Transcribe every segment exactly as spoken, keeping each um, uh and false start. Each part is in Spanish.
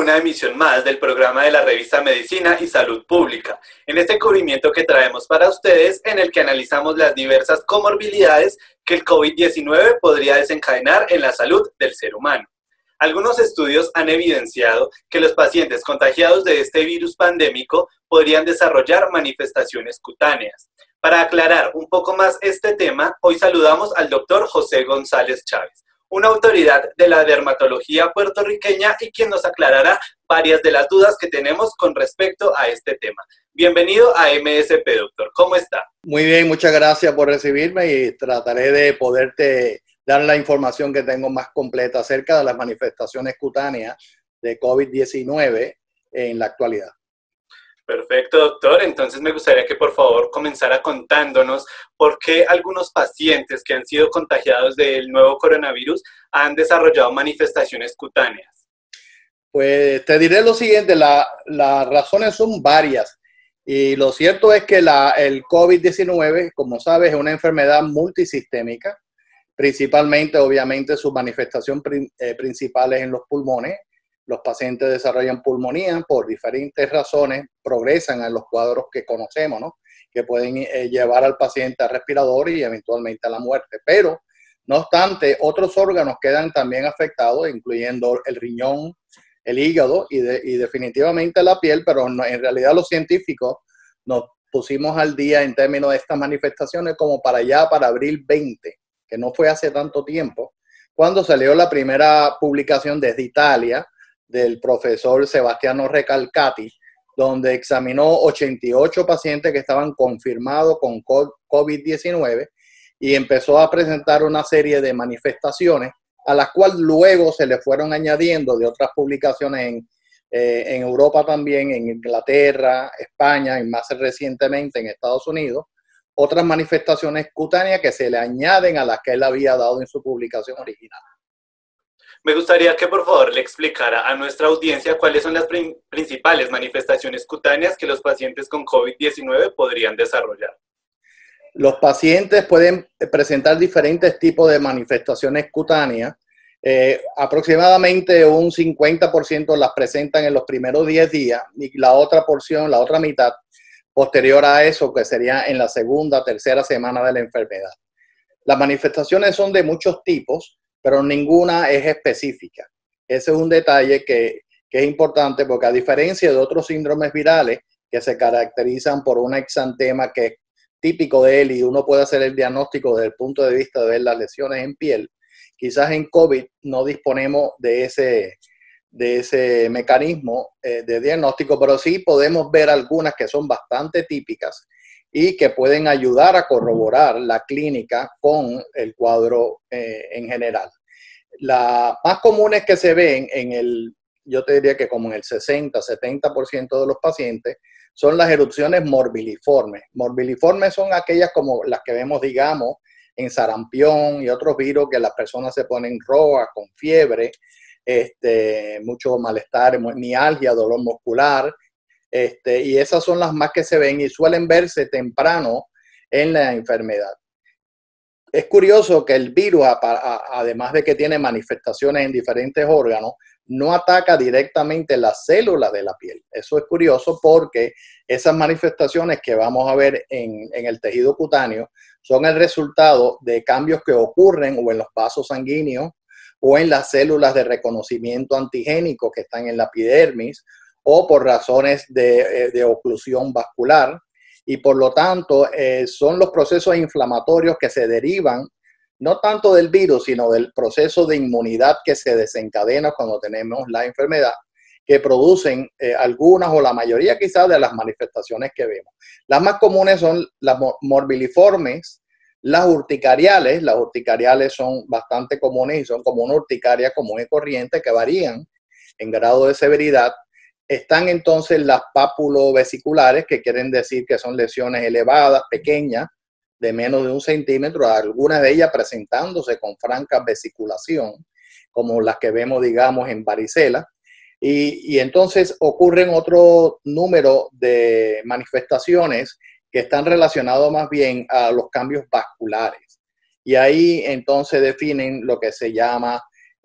una emisión más del programa de la revista Medicina y Salud Pública, en este cubrimiento que traemos para ustedes, en el que analizamos las diversas comorbilidades que el COVID diecinueve podría desencadenar en la salud del ser humano. Algunos estudios han evidenciado que los pacientes contagiados de este virus pandémico podrían desarrollar manifestaciones cutáneas. Para aclarar un poco más este tema, hoy saludamos al doctor José González Chávez, una autoridad de la dermatología puertorriqueña y quien nos aclarará varias de las dudas que tenemos con respecto a este tema. Bienvenido a M S P, doctor. ¿Cómo está? Muy bien, muchas gracias por recibirme y trataré de poderte dar la información que tengo más completa acerca de las manifestaciones cutáneas de COVID diecinueve en la actualidad. Perfecto, doctor. Entonces me gustaría que por favor comenzara contándonos por qué algunos pacientes que han sido contagiados del nuevo coronavirus han desarrollado manifestaciones cutáneas. Pues te diré lo siguiente, la, las razones son varias y lo cierto es que la, el COVID diecinueve, como sabes, es una enfermedad multisistémica, principalmente obviamente su manifestación prin, eh, principal es en los pulmones. Los pacientes desarrollan pulmonía por diferentes razones, progresan a los cuadros que conocemos, ¿no? Que pueden eh, llevar al paciente al respirador y eventualmente a la muerte. Pero, no obstante, otros órganos quedan también afectados, incluyendo el riñón, el hígado y, de, y definitivamente la piel, pero no, en realidad los científicos nos pusimos al día en términos de estas manifestaciones como para allá, para abril veinte, que no fue hace tanto tiempo, cuando salió la primera publicación desde Italia, del profesor Sebastiano Recalcati, donde examinó ochenta y ocho pacientes que estaban confirmados con COVID diecinueve y empezó a presentar una serie de manifestaciones a las cuales luego se le fueron añadiendo de otras publicaciones en, eh, en Europa también, en Inglaterra, España y más recientemente en Estados Unidos, otras manifestaciones cutáneas que se le añaden a las que él había dado en su publicación original. Me gustaría que por favor le explicara a nuestra audiencia cuáles son las prim- principales manifestaciones cutáneas que los pacientes con COVID diecinueve podrían desarrollar. Los pacientes pueden presentar diferentes tipos de manifestaciones cutáneas. Eh, aproximadamente un cincuenta por ciento las presentan en los primeros diez días y la otra porción, la otra mitad, posterior a eso, que sería en la segunda, tercera semana de la enfermedad. Las manifestaciones son de muchos tipos, pero ninguna es específica. Ese es un detalle que, que es importante porque a diferencia de otros síndromes virales que se caracterizan por un exantema que es típico de él y uno puede hacer el diagnóstico desde el punto de vista de ver las lesiones en piel, quizás en COVID no disponemos de ese, de ese mecanismo eh, de diagnóstico, pero sí podemos ver algunas que son bastante típicas y que pueden ayudar a corroborar la clínica con el cuadro eh, en general. Las más comunes que se ven en el, yo te diría que como en el sesenta, setenta por ciento de los pacientes, son las erupciones morbiliformes. Morbiliformes son aquellas como las que vemos, digamos, en sarampión y otros virus que las personas se ponen rojas, con fiebre, este, mucho malestar, mialgia, dolor muscular, este, y esas son las más que se ven y suelen verse temprano en la enfermedad. Es curioso que el virus, además de que tiene manifestaciones en diferentes órganos, no ataca directamente las células de la piel. Eso es curioso porque esas manifestaciones que vamos a ver en, en el tejido cutáneo son el resultado de cambios que ocurren o en los vasos sanguíneos o en las células de reconocimiento antigénico que están en la epidermis o por razones de, de oclusión vascular. Y por lo tanto eh, son los procesos inflamatorios que se derivan no tanto del virus, sino del proceso de inmunidad que se desencadena cuando tenemos la enfermedad, que producen eh, algunas o la mayoría quizás de las manifestaciones que vemos. Las más comunes son las morbiliformes, las urticariales. Las urticariales son bastante comunes y son como una urticaria común y corriente que varían en grado de severidad. Están entonces las papulovesiculares, que quieren decir que son lesiones elevadas, pequeñas, de menos de un centímetro, algunas de ellas presentándose con franca vesiculación, como las que vemos, digamos, en varicela. Y, y entonces ocurren otro número de manifestaciones que están relacionados más bien a los cambios vasculares. Y ahí entonces definen lo que se llama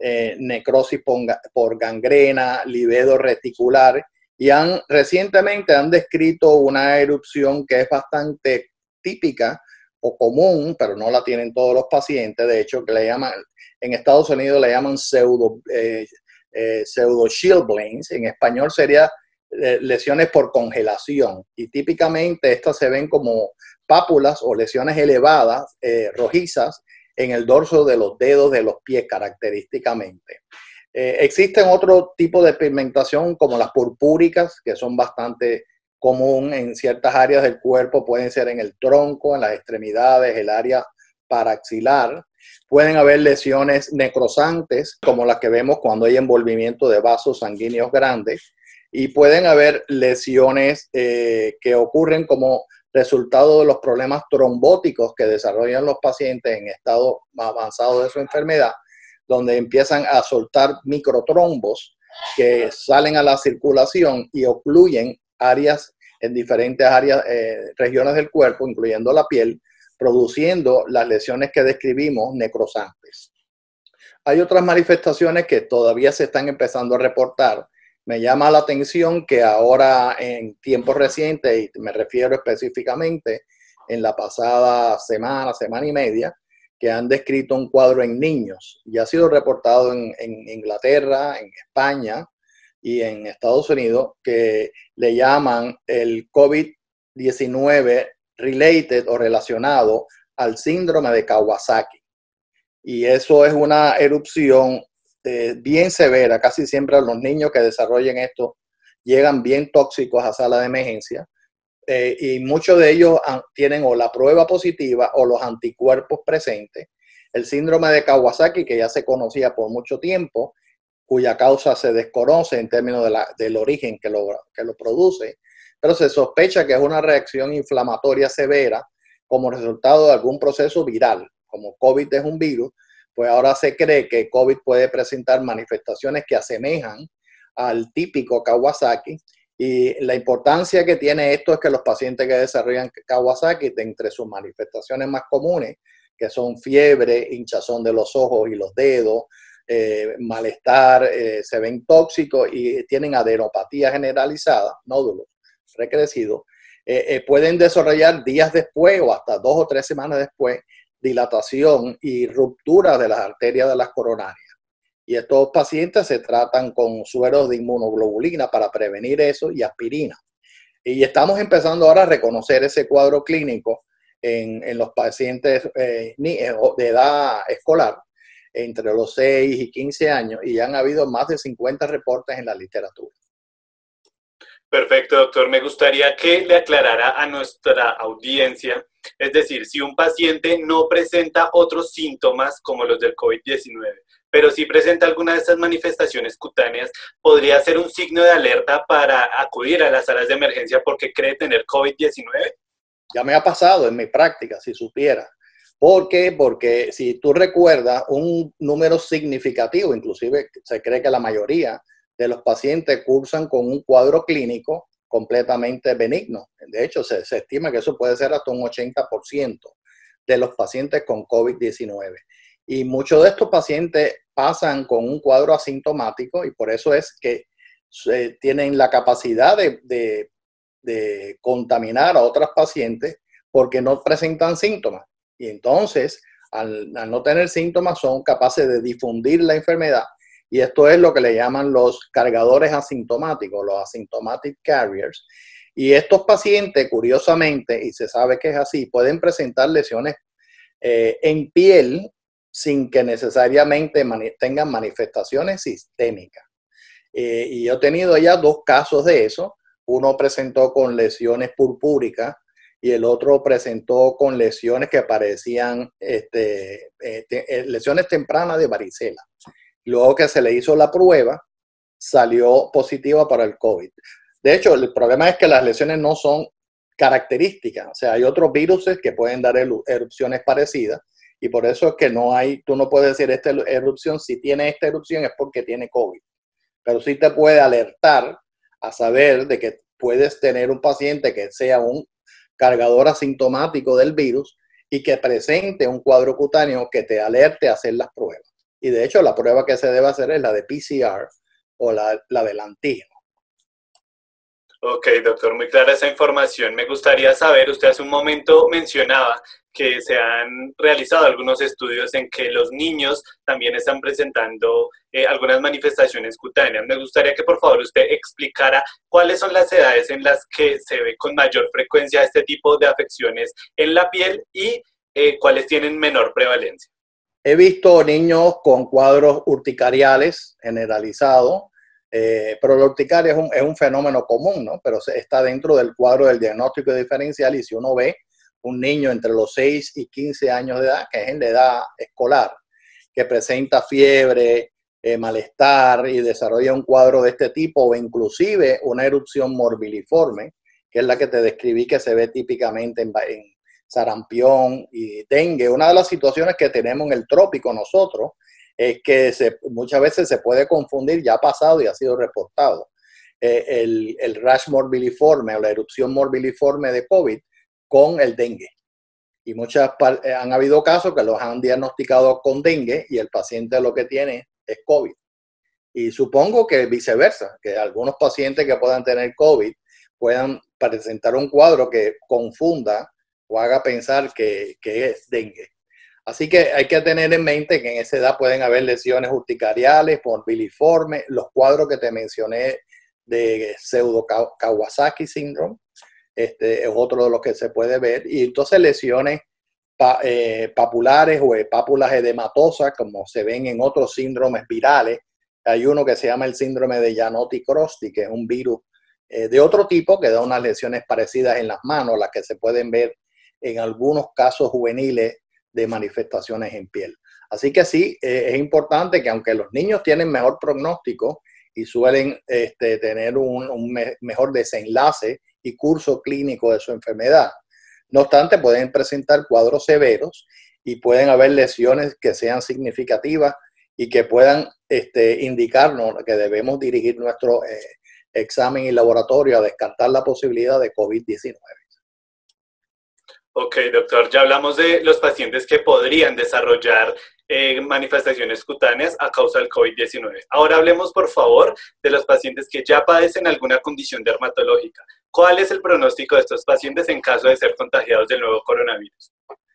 eh, necrosis por, por gangrena, livedo reticular, y han, recientemente han descrito una erupción que es bastante típica o común, pero no la tienen todos los pacientes, de hecho, que le llaman, en Estados Unidos le llaman pseudo, eh, eh, pseudo chilblains, en español sería eh, lesiones por congelación, y típicamente estas se ven como pápulas o lesiones elevadas, eh, rojizas, en el dorso de los dedos de los pies característicamente. Eh, existen otro tipo de pigmentación como las purpúricas, que son bastante común en ciertas áreas del cuerpo, pueden ser en el tronco, en las extremidades, el área paraxilar. Pueden haber lesiones necrosantes, como las que vemos cuando hay envolvimiento de vasos sanguíneos grandes, y pueden haber lesiones eh, que ocurren como resultado de los problemas trombóticos que desarrollan los pacientes en estado avanzado de su enfermedad, donde empiezan a soltar microtrombos que salen a la circulación y ocluyen áreas en diferentes áreas, eh, regiones del cuerpo, incluyendo la piel, produciendo las lesiones que describimos necrosantes. Hay otras manifestaciones que todavía se están empezando a reportar. Me llama la atención que ahora en tiempos recientes, y me refiero específicamente en la pasada semana, semana y media, que han descrito un cuadro en niños y ha sido reportado en, en Inglaterra, en España y en Estados Unidos, que le llaman el COVID diecinueve related o relacionado al síndrome de Kawasaki. Y eso es una erupción eh, bien severa. Casi siempre los niños que desarrollen esto llegan bien tóxicos a sala de emergencia. Eh, y muchos de ellos tienen o la prueba positiva o los anticuerpos presentes. El síndrome de Kawasaki, que ya se conocía por mucho tiempo, cuya causa se desconoce en términos de la, del origen que lo, que lo produce, pero se sospecha que es una reacción inflamatoria severa como resultado de algún proceso viral. Como COVID es un virus, pues ahora se cree que COVID puede presentar manifestaciones que asemejan al típico Kawasaki. Y la importancia que tiene esto es que los pacientes que desarrollan Kawasaki, de entre sus manifestaciones más comunes, que son fiebre, hinchazón de los ojos y los dedos, eh, malestar, eh, se ven tóxicos y tienen adenopatía generalizada, nódulos recrecidos, eh, eh, pueden desarrollar días después o hasta dos o tres semanas después dilatación y ruptura de las arterias de las coronarias. Y estos pacientes se tratan con sueros de inmunoglobulina para prevenir eso y aspirina. Y estamos empezando ahora a reconocer ese cuadro clínico en, en los pacientes eh, de edad escolar, entre los seis y quince años, y han habido más de cincuenta reportes en la literatura. Perfecto, doctor. Me gustaría que le aclarara a nuestra audiencia, es decir, si un paciente no presenta otros síntomas como los del COVID diecinueve, pero si presenta alguna de estas manifestaciones cutáneas, ¿podría ser un signo de alerta para acudir a las salas de emergencia porque cree tener COVID diecinueve? Ya me ha pasado en mi práctica, si supiera. ¿Por qué? Porque si tú recuerdas, un número significativo, inclusive se cree que la mayoría de los pacientes cursan con un cuadro clínico completamente benigno. De hecho, se, se estima que eso puede ser hasta un ochenta por ciento de los pacientes con COVID diecinueve. Y muchos de estos pacientes pasan con un cuadro asintomático y por eso es que eh, tienen la capacidad de, de, de contaminar a otros pacientes porque no presentan síntomas. Y entonces, al, al no tener síntomas, son capaces de difundir la enfermedad. Y esto es lo que le llaman los cargadores asintomáticos, los asymptomatic carriers. Y estos pacientes, curiosamente, y se sabe que es así, pueden presentar lesiones eh, en piel sin que necesariamente mani- tengan manifestaciones sistémicas. Eh, y yo he tenido ya dos casos de eso. Uno presentó con lesiones purpúricas y el otro presentó con lesiones que parecían este, eh, te, eh, lesiones tempranas de varicela. Luego que se le hizo la prueba, salió positiva para el COVID. De hecho, el problema es que las lesiones no son características. O sea, hay otros virus que pueden dar erupciones parecidas y por eso es que no hay, tú no puedes decir esta erupción, si tiene esta erupción es porque tiene COVID. Pero sí te puede alertar a saber de que puedes tener un paciente que sea un cargador asintomático del virus y que presente un cuadro cutáneo que te alerte a hacer las pruebas. y de hecho la prueba que se debe hacer es la de P C R o la, la del antígeno. Ok, doctor, muy clara esa información. Me gustaría saber, usted hace un momento mencionaba que se han realizado algunos estudios en que los niños también están presentando eh, algunas manifestaciones cutáneas. Me gustaría que por favor usted explicara cuáles son las edades en las que se ve con mayor frecuencia este tipo de afecciones en la piel y eh, cuáles tienen menor prevalencia. He visto niños con cuadros urticariales generalizados, eh, pero la urticaria es un, es un fenómeno común, ¿no? Pero está dentro del cuadro del diagnóstico diferencial, y si uno ve un niño entre los seis y quince años de edad, que es en la edad escolar, que presenta fiebre, eh, malestar y desarrolla un cuadro de este tipo, o inclusive una erupción morbiliforme, que es la que te describí que se ve típicamente en, en sarampión y dengue. Una de las situaciones que tenemos en el trópico nosotros es que se, muchas veces se puede confundir, ya ha pasado y ha sido reportado, eh, el, el rash morbiliforme o la erupción morbiliforme de COVID con el dengue. Y muchas han habido casos que los han diagnosticado con dengue y el paciente lo que tiene es COVID. Y supongo que viceversa, que algunos pacientes que puedan tener COVID puedan presentar un cuadro que confunda o haga pensar que, que es dengue. Así que hay que tener en mente que en esa edad pueden haber lesiones urticariales, morbiliformes, los cuadros que te mencioné de pseudo Kawasaki syndrome, este es otro de los que se puede ver, y entonces lesiones pa, eh, papulares o pápulas edematosas, como se ven en otros síndromes virales. Hay uno que se llama el síndrome de Janotti-Crosty, que es un virus eh, de otro tipo que da unas lesiones parecidas en las manos, las que se pueden ver en algunos casos juveniles de manifestaciones en piel. Así que sí, eh, es importante que aunque los niños tienen mejor pronóstico y suelen este, tener un, un me mejor desenlace y curso clínico de su enfermedad, no obstante pueden presentar cuadros severos y pueden haber lesiones que sean significativas y que puedan este, indicarnos que debemos dirigir nuestro eh, examen y laboratorio a descartar la posibilidad de COVID diecinueve. Ok, doctor, ya hablamos de los pacientes que podrían desarrollar eh, manifestaciones cutáneas a causa del COVID diecinueve. Ahora hablemos, por favor, de los pacientes que ya padecen alguna condición dermatológica. ¿Cuál es el pronóstico de estos pacientes en caso de ser contagiados del nuevo coronavirus?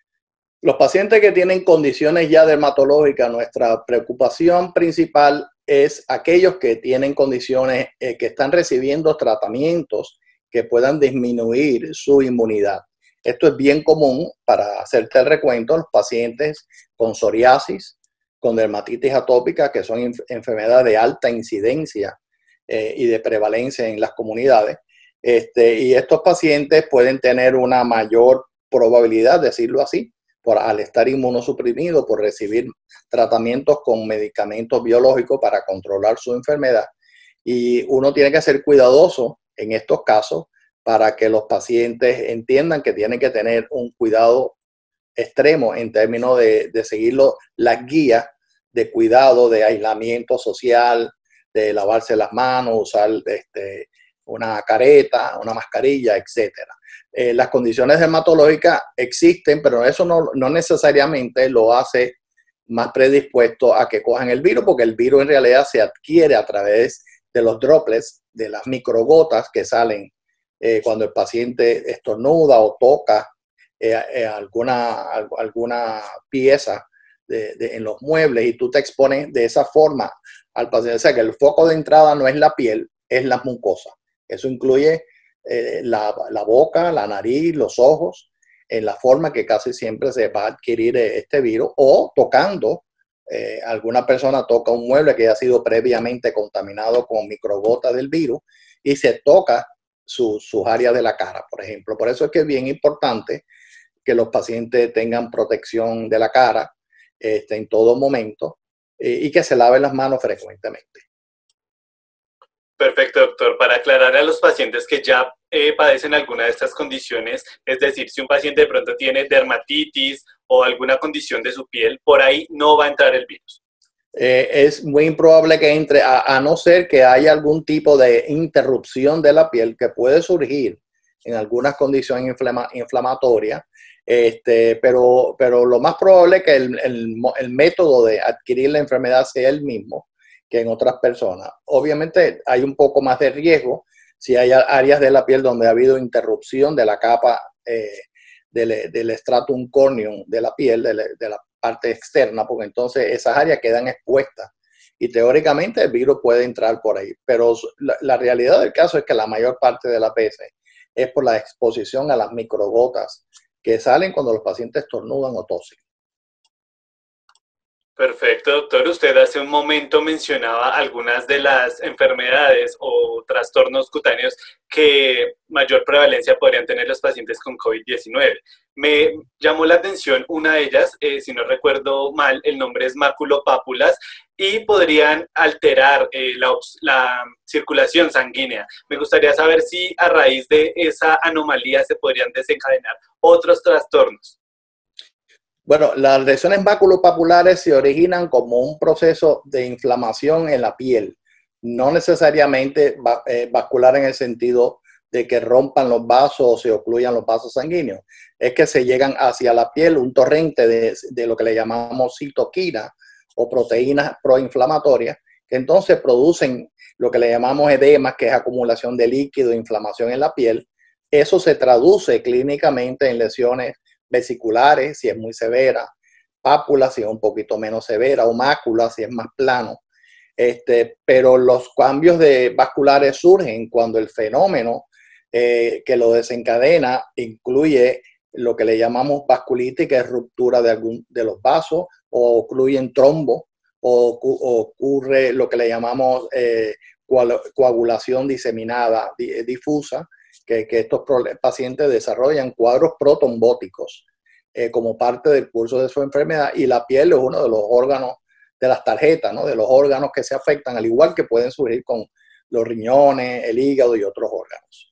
Los pacientes que tienen condiciones ya dermatológicas, nuestra preocupación principal es aquellos que tienen condiciones eh, que están recibiendo tratamientos que puedan disminuir su inmunidad. Esto es bien común, para hacerte el recuento, los pacientes con psoriasis, con dermatitis atópica, que son enfermedades de alta incidencia eh, y de prevalencia en las comunidades. Este, y estos pacientes pueden tener una mayor probabilidad, decirlo así, por, al estar inmunosuprimidos, por recibir tratamientos con medicamentos biológicos para controlar su enfermedad. Y uno tiene que ser cuidadoso en estos casos para que los pacientes entiendan que tienen que tener un cuidado extremo en términos de, de seguir las guías de cuidado, de aislamiento social, de lavarse las manos, usar este, una careta, una mascarilla, etcétera. Eh, las condiciones dermatológicas existen, pero eso no, no necesariamente lo hace más predispuesto a que cojan el virus, porque el virus en realidad se adquiere a través de los droplets, de las microgotas que salen Eh, cuando el paciente estornuda o toca eh, eh, alguna, alguna pieza de, de, en los muebles, y tú te expones de esa forma al paciente. O sea que el foco de entrada no es la piel, es la mucosa. Eso incluye eh, la, la boca, la nariz, los ojos, en la forma que casi siempre se va a adquirir este virus, o tocando. Eh, alguna persona toca un mueble que ha sido previamente contaminado con microgotas del virus y se toca Su, sus áreas de la cara, por ejemplo. Por eso es que es bien importante que los pacientes tengan protección de la cara este, en todo momento eh, y que se laven las manos frecuentemente. Perfecto, doctor. Para aclarar a los pacientes que ya eh, padecen alguna de estas condiciones, es decir, si un paciente de pronto tiene dermatitis o alguna condición de su piel, por ahí no va a entrar el virus. Eh, es muy improbable que entre, a, a no ser que haya algún tipo de interrupción de la piel que puede surgir en algunas condiciones inflama, inflamatorias. Este, pero, pero lo más probable es que el, el, el método de adquirir la enfermedad sea el mismo que en otras personas. Obviamente hay un poco más de riesgo si hay áreas de la piel donde ha habido interrupción de la capa eh, del, del stratum corneum de la piel, de la, de la parte externa, porque entonces esas áreas quedan expuestas y teóricamente el virus puede entrar por ahí. Pero la, la realidad del caso es que la mayor parte de las veces es por la exposición a las microgotas que salen cuando los pacientes estornudan o tosen. Perfecto, doctor. Usted hace un momento mencionaba algunas de las enfermedades o trastornos cutáneos que mayor prevalencia podrían tener los pacientes con COVID diecinueve. Me llamó la atención una de ellas, eh, si no recuerdo mal, el nombre es maculopápulas y podrían alterar eh, la, la circulación sanguínea. Me gustaría saber si a raíz de esa anomalía se podrían desencadenar otros trastornos. Bueno, las lesiones maculopapulares se originan como un proceso de inflamación en la piel, no necesariamente vascular en el sentido de que rompan los vasos o se ocluyan los vasos sanguíneos. Es que se llegan hacia la piel un torrente de, de lo que le llamamos citoquina o proteínas proinflamatorias, que entonces producen lo que le llamamos edema, que es acumulación de líquido e inflamación en la piel. Eso se traduce clínicamente en lesiones vesiculares, si es muy severa, pápulas, si es un poquito menos severa, o mácula, si es más plano. Este, pero los cambios de vasculares surgen cuando el fenómeno eh, que lo desencadena incluye lo que le llamamos vasculitis, que es ruptura de, algún, de los vasos, o ocluyen trombo, o, o ocurre lo que le llamamos eh, coagulación diseminada, difusa, Que, que estos pacientes desarrollan cuadros protrombóticos eh, como parte del curso de su enfermedad, y la piel es uno de los órganos de las tarjetas, ¿no? De los órganos que se afectan, al igual que pueden surgir con los riñones, el hígado y otros órganos.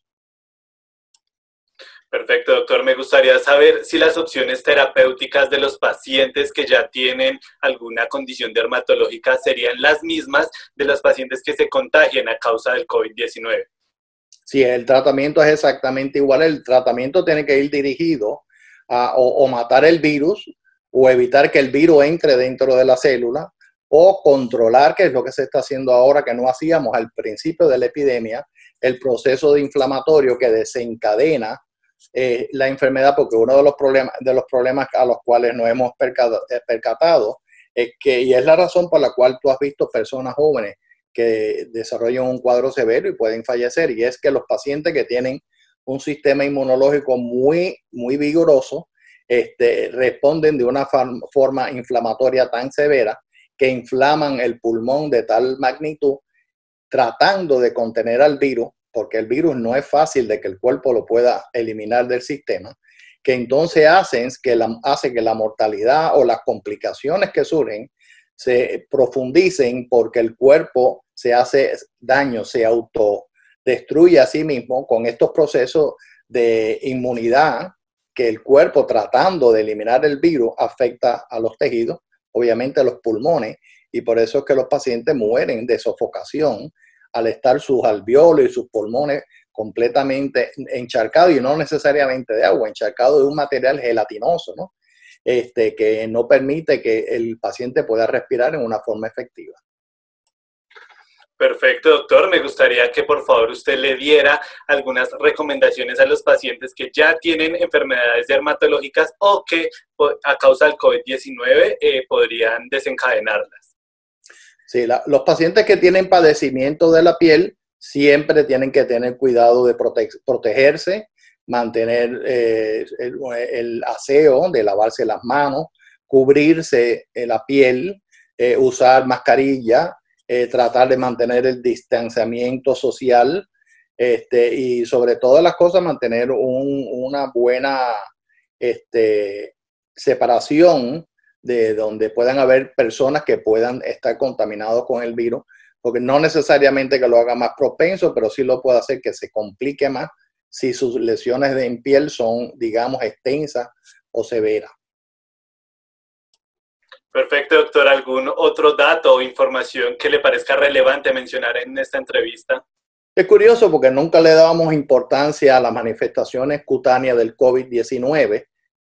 Perfecto, doctor. Me gustaría saber si las opciones terapéuticas de los pacientes que ya tienen alguna condición dermatológica serían las mismas de los pacientes que se contagian a causa del COVID diecinueve. Sí, el tratamiento es exactamente igual. El tratamiento tiene que ir dirigido a o, o matar el virus o evitar que el virus entre dentro de la célula o controlar, que es lo que se está haciendo ahora, que no hacíamos al principio de la epidemia, el proceso de inflamatorio que desencadena eh, la enfermedad, porque uno de los problemas, de los problemas a los cuales nos hemos percatado, percatado es que, y es la razón por la cual tú has visto personas jóvenes que desarrollan un cuadro severo y pueden fallecer, y es que los pacientes que tienen un sistema inmunológico muy, muy vigoroso este, responden de una forma inflamatoria tan severa que inflaman el pulmón de tal magnitud, tratando de contener al virus, porque el virus no es fácil de que el cuerpo lo pueda eliminar del sistema, que entonces hacen que la, hace que la mortalidad o las complicaciones que surgen se profundicen porque el cuerpo se hace daño, se autodestruye a sí mismo con estos procesos de inmunidad que el cuerpo, tratando de eliminar el virus, afecta a los tejidos, obviamente a los pulmones, y por eso es que los pacientes mueren de sofocación al estar sus alveolos y sus pulmones completamente encharcados, y no necesariamente de agua, encharcados de un material gelatinoso, ¿no? Este, que no permite que el paciente pueda respirar en una forma efectiva. Perfecto, doctor. Me gustaría que por favor usted le diera algunas recomendaciones a los pacientes que ya tienen enfermedades dermatológicas o que a causa del COVID diecinueve eh, podrían desencadenarlas. Sí, la, los pacientes que tienen padecimiento de la piel siempre tienen que tener cuidado de prote protegerse, mantener eh, el, el aseo de lavarse las manos, cubrirse eh, la piel, eh, usar mascarilla, eh, tratar de mantener el distanciamiento social este, y sobre todas las cosas mantener un, una buena este, separación de donde puedan haber personas que puedan estar contaminados con el virus, porque no necesariamente que lo haga más propenso, pero sí lo puede hacer que se complique más si sus lesiones en piel son, digamos, extensas o severas. Perfecto, doctor. ¿Algún otro dato o información que le parezca relevante mencionar en esta entrevista? Es curioso porque nunca le dábamos importancia a las manifestaciones cutáneas del COVID diecinueve,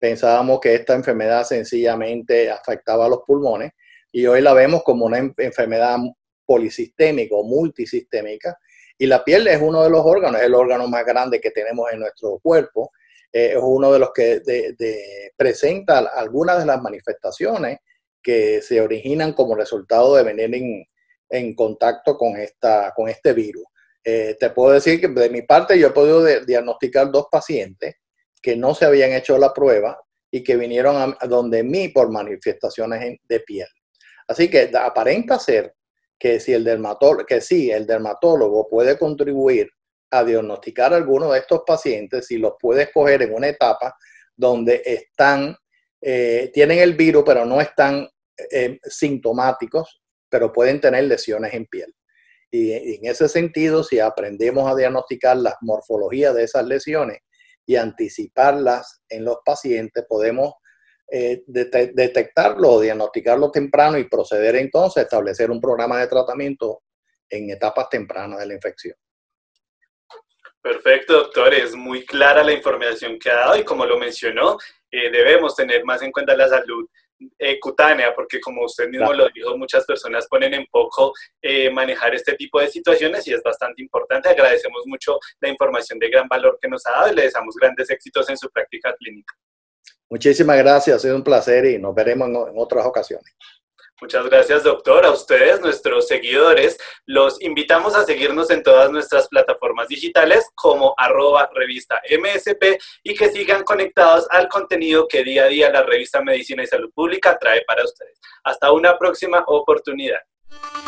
pensábamos que esta enfermedad sencillamente afectaba a los pulmones y hoy la vemos como una enfermedad polisistémica o multisistémica. Y la piel es uno de los órganos, es el órgano más grande que tenemos en nuestro cuerpo, eh, es uno de los que de, de, presenta algunas de las manifestaciones que se originan como resultado de venir en, en contacto con, esta, con este virus. Eh, te puedo decir que de mi parte yo he podido de, diagnosticar dos pacientes que no se habían hecho la prueba y que vinieron a, a donde mí por manifestaciones en, de piel. Así que aparenta ser que si el dermatólogo, que sí, el dermatólogo puede contribuir a diagnosticar a algunos de estos pacientes si los puede escoger en una etapa donde están, eh, tienen el virus pero no están eh, sintomáticos, pero pueden tener lesiones en piel. Y, y en ese sentido, si aprendemos a diagnosticar las morfologías de esas lesiones y anticiparlas en los pacientes, podemos Eh, det detectarlo o diagnosticarlo temprano y proceder entonces a establecer un programa de tratamiento en etapas tempranas de la infección. Perfecto, doctor. Es muy clara la información que ha dado y como lo mencionó, eh, debemos tener más en cuenta la salud eh, cutánea, porque como usted mismo claro. lo dijo, muchas personas ponen en poco eh, manejar este tipo de situaciones y es bastante importante. Agradecemos mucho la información de gran valor que nos ha dado y le deseamos grandes éxitos en su práctica clínica. Muchísimas gracias, ha sido un placer y nos veremos en, en otras ocasiones. Muchas gracias, doctor. A ustedes, nuestros seguidores, los invitamos a seguirnos en todas nuestras plataformas digitales como arroba revista M S P y que sigan conectados al contenido que día a día la revista Medicina y Salud Pública trae para ustedes. Hasta una próxima oportunidad.